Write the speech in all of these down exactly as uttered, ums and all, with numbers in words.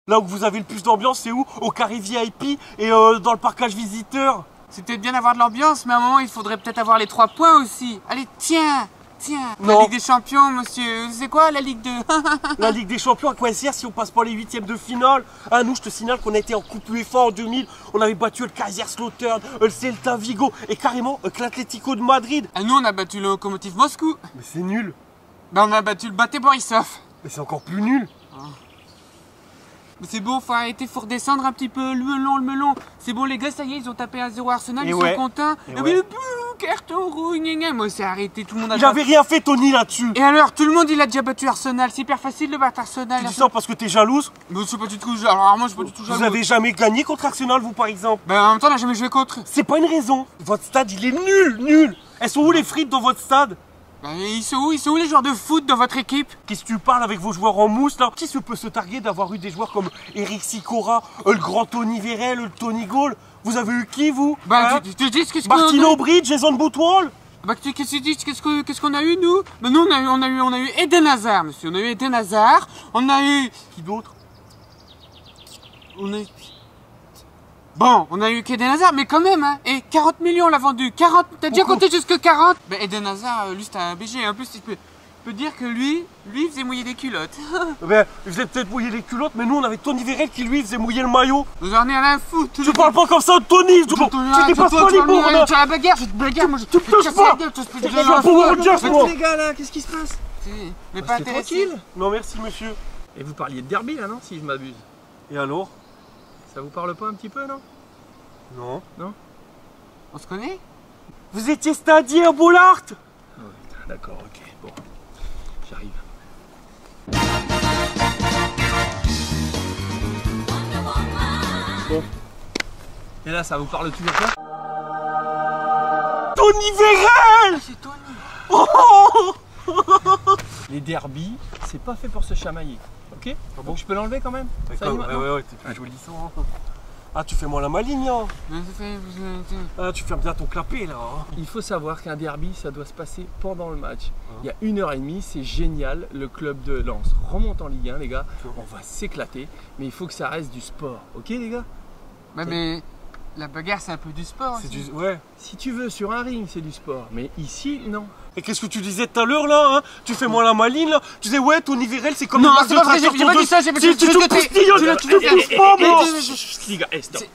Là où vous avez le plus d'ambiance, c'est où? Au carré V I P et euh, dans le parcage visiteur. C'est peut-être bien d'avoir de l'ambiance, mais à un moment, il faudrait peut-être avoir les trois points aussi. Allez, tiens, tiens. Non. La Ligue des Champions, monsieur. C'est quoi la Ligue de... La Ligue des Champions, à quoi elle sert si on passe pas les huitièmes de finale? Ah, nous, je te signale qu'on a été en Coupe UEFA en deux mille. On avait battu le Kaiserslautern, le Celta Vigo et carrément euh, l'Atlético de Madrid. Ah, nous, on a battu le Lokomotiv Moscou. Mais c'est nul. Ben, on a battu le Bate Borisov. Mais c'est encore plus nul. Mais c'est bon, faut arrêter, faut redescendre un petit peu, le melon, le melon. C'est bon les gars, ça y est, ils ont tapé un zéro Arsenal, Et ils ouais. sont contents. Et Et ouais. oui, le bouh, carton rouge, gna gna. Moi c'est arrêté, tout le monde a... Il avait rien fait, Tony, là-dessus. Et alors, tout le monde il a déjà battu Arsenal, c'est hyper facile de battre Arsenal. Tu dis ça parce que t'es jalouse? Mais c'est pas du tout, alors moi je suis pas du tout jaloux. Vous avez jamais gagné contre Arsenal, vous, par exemple? Ben en même temps, on a jamais joué contre. C'est pas une raison. Votre stade, il est nul, nul. Elles sont où les frites dans votre stade? Ben ils sont où, ils sont où les joueurs de foot dans votre équipe? Qu'est-ce que tu parles avec vos joueurs en mousse, là? Qui se peut se targuer d'avoir eu des joueurs comme Eric Sicora, euh, le grand Tony Vérel, le Tony Gaulle? Vous avez eu qui, vous? Ben Hein? tu, tu, tu dis qu'est-ce qu'on Martino Bridge, Jason Boutwall? Bah qu'est-ce que tu dis, qu'est-ce qu'on qu'est-ce qu'on a eu nous? Ben nous on a eu, on a eu, on a eu Eden Hazard, monsieur, on a eu Eden Hazard, on a eu... Qui d'autre? On a eu... Bon, on a eu qu'Eden Hazard, mais quand même, hein. Et quarante millions, on l'a vendu. quarante, t'as déjà Pourquoi? compté jusque quarante? Ben Eden Hazard, euh, lui, c'était un B G. En plus, je peux, je peux dire que lui, lui, il faisait mouiller des culottes. Ben, il faisait peut-être mouiller les culottes, mais nous, on avait Tony Vérel qui, lui, faisait mouiller le maillot. Vous en avez rien à foutre. Tu parles pas comme ça de Tony! Tu tu dépasses pas les mots, là! Tu as la bagarre, je vais te bagarre, moi je Tu me je vais te touches casser la pas. gueule, tu espèce de Je vais violence. pouvoir le dire, moi. Les gars là, qu'est-ce qui se passe? Mais pas Restez intéressé. tranquille. Non, merci, monsieur. Et vous parliez de derby là, non? Si je m'abuse. Et alors? Ça vous parle pas un petit peu, non? Non. On se connaît? Vous étiez stadier à Bollard? Ah ouais, d'accord, ok, bon. J'arrive. Bon. Et là, ça vous parle toujours pas? Tony Vérel! C'est Tony. Oh! Les derbies, c'est pas fait pour se chamailler, ok? bon Donc je peux l'enlever quand même? Ça y est, Ouais, maintenant ouais, ouais, t'es plus joli sans. Ah, tu fais moi la maligne, hein. Mais ça fait- vous- Ah, tu fermes bien ton clapet, là. Hein. Il faut savoir qu'un derby, ça doit se passer pendant le match. Il y a une heure et demie, c'est génial. Le club de Lens remonte en Ligue un, les gars. On va s'éclater, mais il faut que ça reste du sport, ok, les gars? Ouais, mais la bagarre, c'est un peu du sport. C'est aussi. du. Ouais. Si tu veux, sur un ring, c'est du sport, mais ici, non. Et qu'est-ce que tu disais tout à l'heure, là, hein? Tu fais moi la maligne, là. Tu disais, ouais, Tony Vérel, c'est comme Non, une marque c'est de pas vrai, tracteur j'ai j'ai pas pour dit ça, j'ai pas deux- dit Tu ça. tu Tu te le postillonnes, tu le- tu te tu le- pousses pas, moi. Les gars, eh, stop.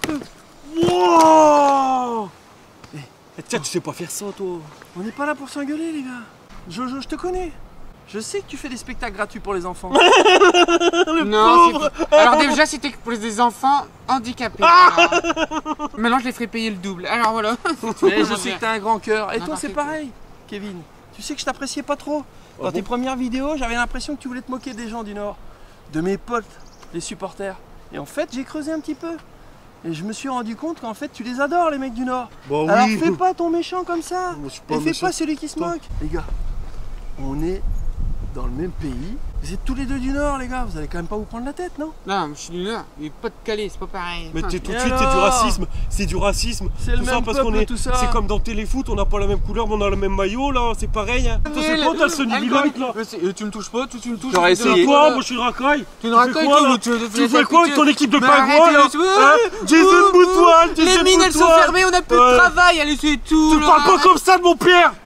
Wow! Eh, tiens, tu sais pas faire ça, toi. On n'est pas là pour s'engueuler, les gars. Jojo, je te connais. Je sais que tu fais des spectacles gratuits pour les enfants. Non, c'est- alors déjà c'était pour les enfants handicapés. Alors, maintenant je les ferai payer le double. Alors voilà. Mais je sais que t'as un grand cœur. Et toi, N'importe c'est quoi. pareil, Kevin. Tu sais que je t'appréciais pas trop. Dans Ah tes bon premières vidéos, j'avais l'impression que tu voulais te moquer des gens du Nord. De mes potes, les supporters. Et en fait, j'ai creusé un petit peu. Et je me suis rendu compte qu'en fait, tu les adores, les mecs du Nord. Bah Alors oui. fais pas ton méchant comme ça. Moi, je suis pas Et fais méchant. pas celui qui se Toi. moque. Les gars, on est dans le même pays. Vous êtes tous les deux du Nord, les gars. Vous allez quand même pas vous prendre la tête, non? Non, je suis du Nord, il est pas de Calais, c'est pas pareil. Mais Enfin, t'es tout de Et suite, c'est du alors racisme. C'est du racisme. C'est le Tout ça même parce peuple, qu'on est. tout ça. C'est comme dans Téléfoot, on n'a pas la même couleur, mais on a le même maillot, là. C'est pareil, hein. Toi, c'est Mais quoi, le- t'as le Sony Ah, Dynamique, là? mais c'est- euh, Tu me touches pas, tu, tu me touches. J'aurais tu- essayé. tu- Toi, tu- moi, je suis une racaille. Tu une fais racaille, quoi, toi, là? tu- tu- Tu fais quoi avec ton équipe de Mais pingouins, arrêtez, là? tu- Hein? Jason Ouh, Boutwall, Les Jason mines elles sont Boutwall. fermées, on a plus de Ouais. travail, allez c'est tout. Tu là. parles pas comme ça de mon père!